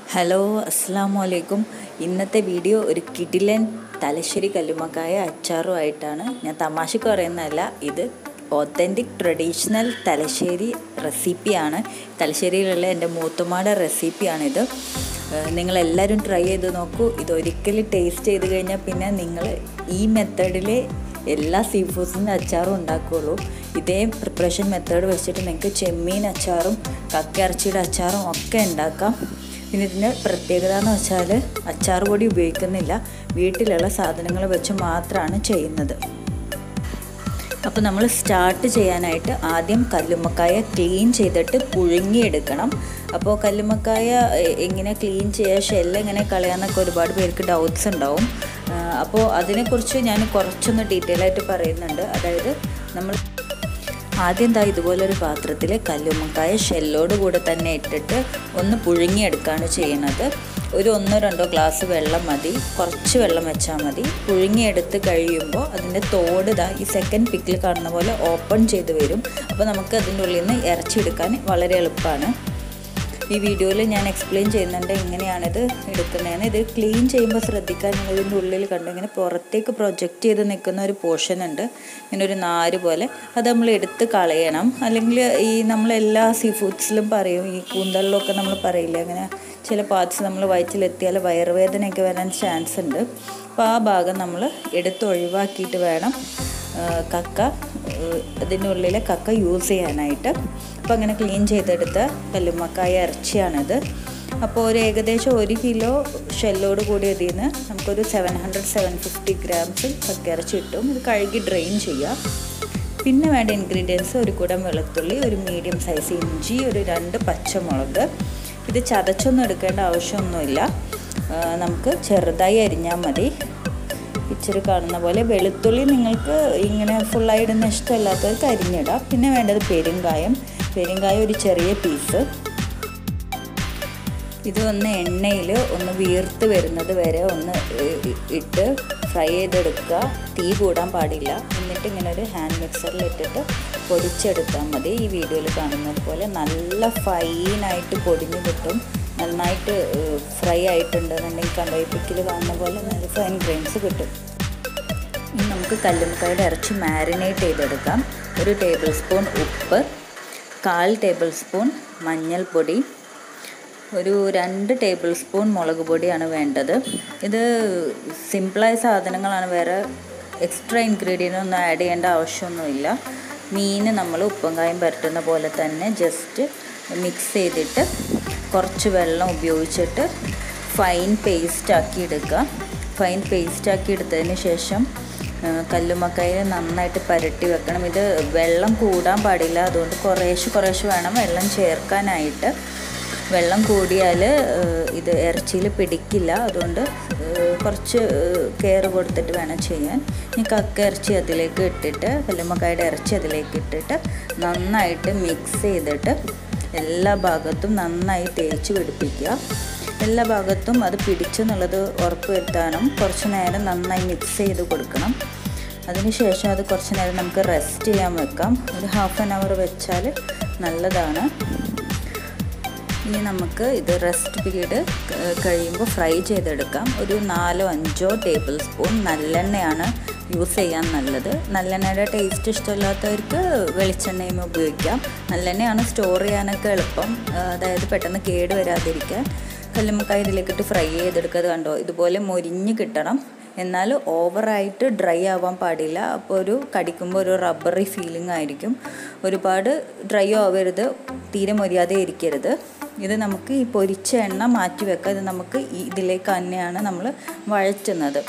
Hello അസ്സലാമു അലൈക്കും. ഇന്നത്തെ വീഡിയോ ഒരു കിടിലൻ തലശ്ശേരി കല്ലുമ്മക്കായ അച്ചാറുമായിട്ടാണ്. ഞാൻ തമാശക്ക് പറയുന്നതല്ല, ഇത് ഒത്തൻറ്റിക് ട്രഡീഷണൽ തലശ്ശേരി റെസിപ്പിയാണ്. തലശ്ശേരിയിലുള്ള എൻ്റെ മൂത്തുമ്മയുടെ റെസിപ്പിയാണിത്. നിങ്ങളെല്ലാവരും ട്രൈ ചെയ്ത് നോക്കൂ. ഇതൊരിക്കലും ടേസ്റ്റ് ചെയ്ത് കഴിഞ്ഞാൽ പിന്നെ നിങ്ങൾ ഈ മെത്തേഡിൽ എല്ലാ സീ ഫുഡ്സിൻ്റെ അച്ചാറും ഉണ്ടാക്കുകയുള്ളൂ. ഇതേ പ്രിപ്പറേഷൻ മെത്തേഡ് വെച്ചിട്ട് നിങ്ങൾക്ക് ചെമ്മീൻ അച്ചാറും കക്കയിറച്ചിയുടെ അച്ചാറും ഒക്കെ ഉണ്ടാക്കാം. പിന്നെ ഇതിൻ്റെ പ്രത്യേകത എന്ന് വെച്ചാൽ അച്ചാർ പൊടി ഉപയോഗിക്കുന്നില്ല, വീട്ടിലുള്ള സാധനങ്ങൾ വെച്ച് മാത്രമാണ് ചെയ്യുന്നത്. അപ്പോൾ നമ്മൾ സ്റ്റാർട്ട് ചെയ്യാനായിട്ട് ആദ്യം കല്ലുമ്മക്കായ ക്ലീൻ ചെയ്തിട്ട് പുഴുങ്ങിയെടുക്കണം. അപ്പോൾ കല്ലുമ്മക്കായ എങ്ങനെ ക്ലീൻ ചെയ്യുക, ഷെല്ല് എങ്ങനെ കളയാമെന്നൊക്കെ ഒരുപാട് പേർക്ക് ഡൗട്ട്സ് ഉണ്ടാവും. അപ്പോൾ അതിനെക്കുറിച്ച് ഞാൻ കുറച്ചൊന്ന് ഡീറ്റെയിൽ ആയിട്ട് പറയുന്നുണ്ട്. അതായത് നമ്മൾ ആദ്യം ഇതുപോലൊരു പാത്രത്തിൽ കല്ലുമ്മക്കായ ഷെല്ലോട് കൂടെ തന്നെ ഇട്ടിട്ട് ഒന്ന് പുഴുങ്ങിയെടുക്കുകയാണ് ചെയ്യുന്നത്. ഒരു 1-2 ഗ്ലാസ് വെള്ളം മതി, കുറച്ച് വെള്ളം വെച്ചാൽ മതി. പുഴുങ്ങിയെടുത്ത് കഴിയുമ്പോൾ അതിൻ്റെ തോട് ഈ സെക്കൻഡ് പിക്കിൽ കാണുന്ന പോലെ ഓപ്പൺ ചെയ്ത് വരും. അപ്പോൾ നമുക്ക് അതിൻ്റെ ഉള്ളിൽ നിന്ന് ഇറച്ചിയെടുക്കാൻ വളരെ എളുപ്പമാണ്. ഈ വീഡിയോയിൽ ഞാൻ എക്സ്പ്ലെയിൻ ചെയ്യുന്നുണ്ട് എങ്ങനെയാണിത് എടുക്കുന്നതെന്ന്. ഇത് ക്ലീൻ ചെയ്യുമ്പോൾ ശ്രദ്ധിക്കാൻ, ഇതിൻ്റെ ഉള്ളിൽ കണ്ട് ഇങ്ങനെ പുറത്തേക്ക് പ്രൊജക്റ്റ് ചെയ്ത് നിൽക്കുന്ന ഒരു പോർഷൻ ഉണ്ട്, ഇങ്ങനെ ഒരു നാര് പോലെ. അത് നമ്മൾ എടുത്ത് കളയണം. അല്ലെങ്കിൽ ഈ നമ്മളെല്ലാ സീ ഫുഡ്സിലും പറയും, ഈ കൂന്തളിലൊക്കെ നമ്മൾ പറയില്ല, അങ്ങനെ ചില പാർട്സ് നമ്മൾ വയറ്റിലെത്തിയാൽ വയറുവേദനയൊക്കെ വരാൻ ചാൻസ് ഉണ്ട്. അപ്പോൾ ആ ഭാഗം നമ്മൾ എടുത്ത് ഒഴിവാക്കിയിട്ട് വേണം കക്ക, അതിൻ്റെ ഉള്ളിലെ കക്ക യൂസ് ചെയ്യാനായിട്ട്. അപ്പോൾ അങ്ങനെ ക്ലീൻ ചെയ്തെടുത്ത കല്ലുമ്മക്കായ ഇറച്ചിയാണിത്. അപ്പോൾ ഒരു ഏകദേശം 1 കിലോ ഷെല്ലോട് കൂടി അതിൽ നിന്ന് നമുക്കൊരു 700-750 ഗ്രാംസ് കക്കയിറച്ചി കിട്ടും. ഇത് കഴുകി ഡ്രെയിൻ ചെയ്യുക. പിന്നെ വേണ്ട ഇൻഗ്രീഡിയൻസ്: ഒരു കുടം വെളുത്തുള്ളി, ഒരു മീഡിയം സൈസ് ഇഞ്ചി, ഒരു 2 പച്ചമുളക്. ഇത് ചതച്ചൊന്നും എടുക്കേണ്ട ആവശ്യമൊന്നുമില്ല, നമുക്ക് ചെറുതായി അരിഞ്ഞാൽ മതി. പിക്ചർ കാണുന്ന പോലെ. വെളുത്തുള്ളി നിങ്ങൾക്ക് ഇങ്ങനെ ഫുള്ളായിടുന്ന ഇഷ്ടമല്ലാത്തവർക്ക് അരിഞ്ഞിടാം. പിന്നെ വേണ്ടത് പെരുങ്കായം ഒരു ചെറിയ പീസ്. ഇത് ഒന്ന് എണ്ണയിൽ ഒന്ന് വീർത്ത് വരുന്നത് വരെ ഒന്ന് ഇട്ട് ഫ്രൈ ചെയ്തെടുക്കുക. തീ കൂടാൻ പാടില്ല. എന്നിട്ട് ഇങ്ങനെ ഒരു ഹാൻഡ് മിക്സറിൽ ഇട്ടിട്ട് പൊടിച്ചെടുത്താൽ മതി. ഈ വീഡിയോയിൽ കാണുന്നത് പോലെ നല്ല ഫൈനായിട്ട് പൊടിഞ്ഞ് കിട്ടും. നന്നായിട്ട് ഫ്രൈ ആയിട്ടുണ്ടെന്നുണ്ടെങ്കിൽ കണ്ടോ, ഈ പിക്കിൽ കാണുന്ന പോലെ നല്ല ഫൈൻ ഗ്രെയിൻസ് കിട്ടും. ഇനി നമുക്ക് കല്ലുമ്മക്കായുടെ ഇറച്ചി മാരിനേറ്റ് ചെയ്തെടുക്കാം. 1 ടേബിൾ സ്പൂൺ ഉപ്പ്, 1/4 ടേബിൾ സ്പൂൺ മഞ്ഞൾപ്പൊടി, ഒരു 2 ടേബിൾ സ്പൂൺ മുളക് പൊടിയാണ് വേണ്ടത്. ഇത് സിമ്പിളായ സാധനങ്ങളാണ്, വേറെ എക്സ്ട്രാ ഇൻഗ്രീഡിയൻ്റ് ഒന്നും ആഡ് ചെയ്യേണ്ട ആവശ്യമൊന്നുമില്ല. മീൻ നമ്മൾ ഉപ്പും കായും പുരട്ടുന്ന പോലെ തന്നെ ജസ്റ്റ് മിക്സ് ചെയ്തിട്ട് കുറച്ച് വെള്ളം ഉപയോഗിച്ചിട്ട് ഫൈൻ പേസ്റ്റാക്കി എടുക്കുക. ഫൈൻ പേസ്റ്റാക്കി എടുത്തതിന് ശേഷം കല്ലുമ്മക്കായ നന്നായിട്ട് പുരട്ടി വെക്കണം. ഇത് വെള്ളം കൂടാൻ പാടില്ല, അതുകൊണ്ട് കുറേശ്ശെ വേണം വെള്ളം ചേർക്കാനായിട്ട്. വെള്ളം കൂടിയാൽ ഇത് ഇറച്ചിയിൽ പിടിക്കില്ല, അതുകൊണ്ട് കുറച്ച് കെയർ കൊടുത്തിട്ട് വേണം ചെയ്യാൻ. ഈ കക്ക ഇറച്ചി അതിലേക്ക് ഇട്ടിട്ട്, കല്ലുമ്മക്കായുടെ ഇറച്ചി അതിലേക്ക് ഇട്ടിട്ട് നന്നായിട്ട് മിക്സ് ചെയ്തിട്ട് എല്ലാ ഭാഗത്തും നന്നായി തേച്ച് പിടിപ്പിക്കുക. എല്ലാ ഭാഗത്തും അത് പിടിച്ചെന്നുള്ളത് ഉറപ്പ് വരുത്താനും കുറച്ച് നേരം നന്നായി മിക്സ് ചെയ്ത് കൊടുക്കണം. അതിനുശേഷം അത് കുറച്ച് നേരം നമുക്ക് റെസ്റ്റ് ചെയ്യാൻ വെക്കാം. ഒരു 1/2 hour വെച്ചാൽ നല്ലതാണ്. ഇനി നമുക്ക് ഇത് റെസ്റ്റ് പീരീഡ് കഴിയുമ്പോൾ ഫ്രൈ ചെയ്തെടുക്കാം. ഒരു 4-5 ടേബിൾ സ്പൂൺ നല്ലെണ്ണയാണ് യൂസ് ചെയ്യാൻ നല്ലത്. നല്ലെണ്ണയുടെ ടേസ്റ്റ് ഇഷ്ടമില്ലാത്തവർക്ക് വെളിച്ചെണ്ണയും ഉപയോഗിക്കാം. നല്ലെണ്ണയാണ് സ്റ്റോർ ചെയ്യാനൊക്കെ എളുപ്പം, അതായത് പെട്ടെന്ന് കേട് വരാതിരിക്കാൻ. കല്ലുമ്മക്കായ ഇതിലേക്കിട്ട് ഫ്രൈ ചെയ്തെടുക്കുക. അത് കണ്ടോ, ഇതുപോലെ മൊരിഞ്ഞ് കിട്ടണം, എന്നാൽ ഓവറായിട്ട് ഡ്രൈ ആവാൻ പാടില്ല. അപ്പോൾ ഒരു കടിക്കുമ്പോൾ ഒരു റബ്ബറി ഫീലിംഗ് ആയിരിക്കും. ഒരുപാട് ഡ്രൈ ആവരുത്, തീരെ മൊരിയാതെ ഇരിക്കരുത്. ഇത് നമുക്ക് ഈ പൊരിച്ച എണ്ണ മാറ്റി വെക്കാം. ഇത് നമുക്ക് ഇതിലേക്ക് തന്നെയാണ് നമ്മൾ വഴറ്റുന്നത്.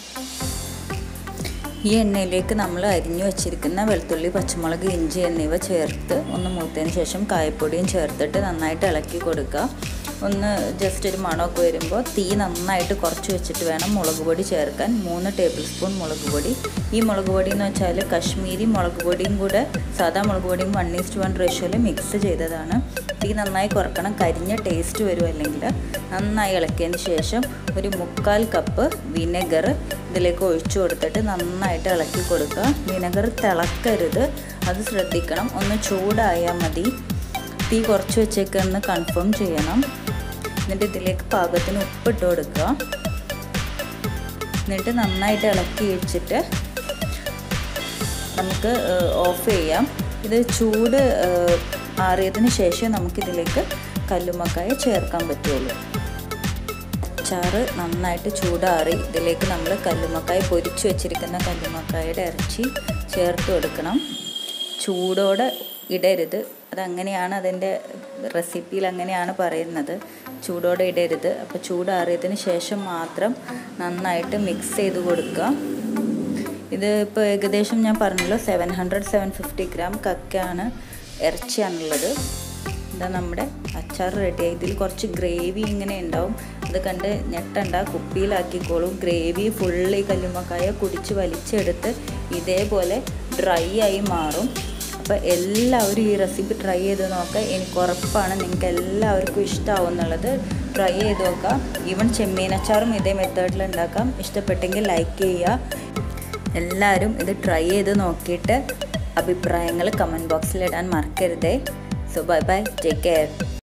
ഈ എണ്ണയിലേക്ക് നമ്മൾ അരിഞ്ഞു വച്ചിരിക്കുന്ന വെളുത്തുള്ളി, പച്ചമുളക്, ഇഞ്ചി എന്നിവ ചേർത്ത് ഒന്ന് മൂത്തതിന് ശേഷം കായപ്പൊടിയും ചേർത്തിട്ട് നന്നായിട്ട് ഇളക്കി കൊടുക്കുക. ഒന്ന് ജസ്റ്റ് ഒരു മണമൊക്കെ വരുമ്പോൾ തീ നന്നായിട്ട് കുറച്ച് വെച്ചിട്ട് വേണം മുളക് പൊടി ചേർക്കാൻ. 3 ടേബിൾ സ്പൂൺ മുളക് പൊടി. ഈ മുളക് പൊടി എന്ന് വെച്ചാൽ കശ്മീരി മുളക് പൊടിയും കൂടെ സാധാ മുളക് പൊടിയും 1:1 റേഷ്യോയിൽ മിക്സ് ചെയ്തതാണ്. തീ നന്നായി കുറക്കണം, കരിഞ്ഞ ടേസ്റ്റ് വരും അല്ലെങ്കിൽ. നന്നായി ഇളക്കിയതിന് ശേഷം ഒരു 3/4 കപ്പ് വിനെഗർ ഇതിലേക്ക് ഒഴിച്ചു കൊടുത്തിട്ട് നന്നായിട്ട് ഇളക്കി കൊടുക്കുക. വിനെഗർ തിളക്കരുത്, അത് ശ്രദ്ധിക്കണം. ഒന്ന് ചൂടായാൽ മതി. തീ കുറച്ച് വെച്ചേക്കെന്ന് കൺഫേം ചെയ്യണം. എന്നിട്ട് ഇതിലേക്ക് പാകത്തിന് ഉപ്പിട്ട് കൊടുക്കുക. എന്നിട്ട് നന്നായിട്ട് ഇളക്കി വെച്ചിട്ട് നമുക്ക് ഓഫ് ചെയ്യാം. ഇത് ചൂട് ആറിയതിന് ശേഷം നമുക്കിതിലേക്ക് കല്ലുമ്മക്കായ ചേർക്കാൻ പറ്റുള്ളൂ. അച്ചാറ് നന്നായിട്ട് ചൂടാറി ഇതിലേക്ക് നമ്മൾ കല്ലുമ്മക്കായ പൊരിച്ചു വെച്ചിരിക്കുന്ന കല്ലുമ്മക്കായയുടെ ഇറച്ചി ചേർത്ത് കൊടുക്കണം. ചൂടോടെ ഇടരുത്, അതങ്ങനെയാണ് അതിൻ്റെ റെസിപ്പിയിൽ അങ്ങനെയാണ് പറയുന്നത്, ചൂടോടെ ഇടരുത്. അപ്പോൾ ചൂടാറിയതിന് ശേഷം മാത്രം നന്നായിട്ട് മിക്സ് ചെയ്ത് കൊടുക്കുക. ഇത് ഇപ്പോൾ ഏകദേശം ഞാൻ പറഞ്ഞല്ലോ 700-750 ഗ്രാം കക്കയാണ് ഇറച്ചിയാണുള്ളത്. ഇതാ നമ്മുടെ അച്ചാർ റെഡിയായി. ഇതിൽ കുറച്ച് ഗ്രേവി ഇങ്ങനെ ഉണ്ടാവും, അത് കണ്ട് ഞെട്ടണ്ട, കുപ്പിയിലാക്കിക്കോളും. ഗ്രേവി ഫുള്ള് ഈ കല്ലുമ്മക്കായ കുടിച്ച് വലിച്ചെടുത്ത് ഇതേപോലെ ഡ്രൈ ആയി മാറും. അപ്പോൾ എല്ലാവരും ഈ റെസിപ്പി ട്രൈ ചെയ്ത് നോക്കുക. എനിക്ക് ഉറപ്പാണ് നിങ്ങൾക്ക് എല്ലാവർക്കും ഇഷ്ടമാവും എന്നുള്ളത്. ട്രൈ ചെയ്ത് നോക്കുക. ഈവൻ ചെമ്മീനച്ചാറും ഇതേ മെത്തേഡിൽ ഉണ്ടാക്കാം. ഇഷ്ടപ്പെട്ടെങ്കിൽ ലൈക്ക് ചെയ്യുക. എല്ലാവരും ഇത് ട്രൈ ചെയ്ത് നോക്കിയിട്ട് അഭിപ്രായങ്ങൾ കമൻറ്റ് ബോക്സിൽ ഇടാൻ മറക്കരുതേ. So bye bye, take care.